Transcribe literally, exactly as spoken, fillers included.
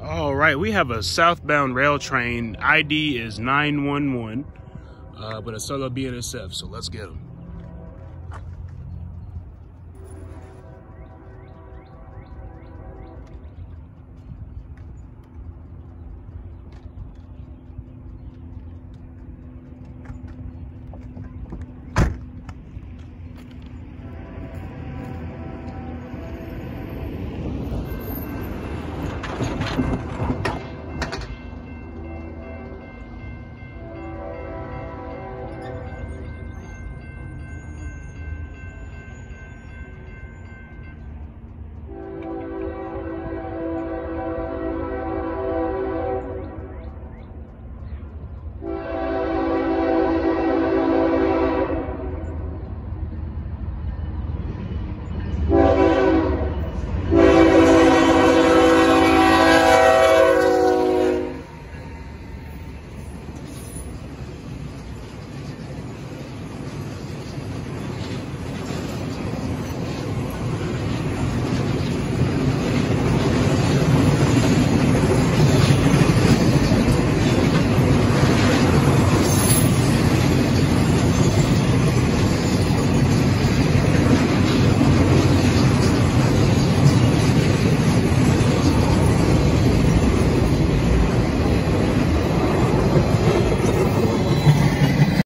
All right, we have a southbound rail train. I D is nine one one, uh, but a solo B N S F, so let's get them.